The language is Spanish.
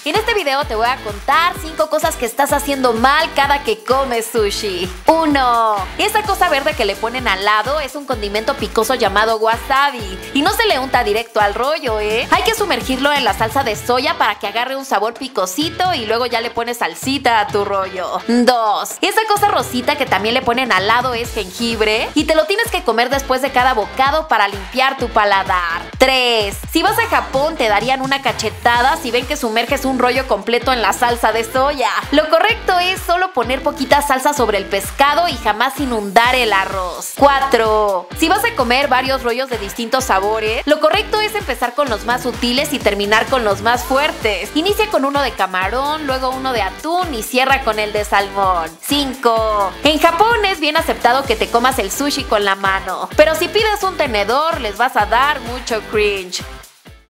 En este video te voy a contar 5 cosas que estás haciendo mal cada que comes sushi. 1. Esa cosa verde que le ponen al lado es un condimento picoso llamado wasabi y no se le unta directo al rollo, ¿eh? Hay que sumergirlo en la salsa de soya para que agarre un sabor picosito y luego ya le pones salsita a tu rollo. 2. Esa cosa rosita que también le ponen al lado es jengibre y te lo tienes que comer después de cada bocado para limpiar tu paladar. 3. Si vas a Japón te darían una cachetada si ven que sumerges un rollo completo en la salsa de soya. Lo correcto es solo poner poquita salsa sobre el pescado y jamás inundar el arroz. 4. Si vas a comer varios rollos de distintos sabores, lo correcto es empezar con los más sutiles y terminar con los más fuertes. Inicia con uno de camarón, luego uno de atún y cierra con el de salmón. 5. En Japón es bien aceptado que te comas el sushi con la mano, pero si pides un tenedor les vas a dar mucho cringe.